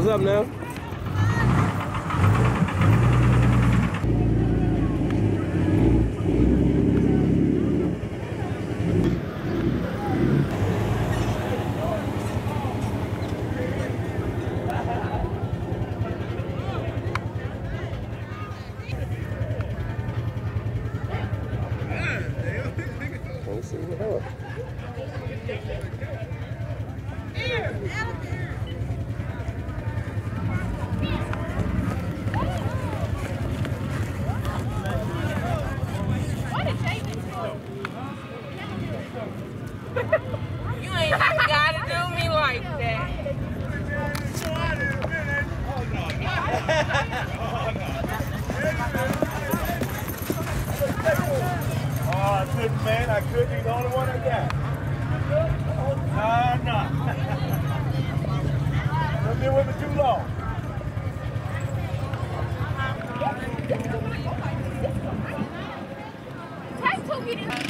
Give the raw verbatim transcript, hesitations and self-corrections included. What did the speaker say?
What's up now? Let's see what happens. You ain't even gotta do me like that. Oh, I couldn't, man. I couldn't. He's the only one I got. Nah, nah. Don't be with me too long. Take two, get it.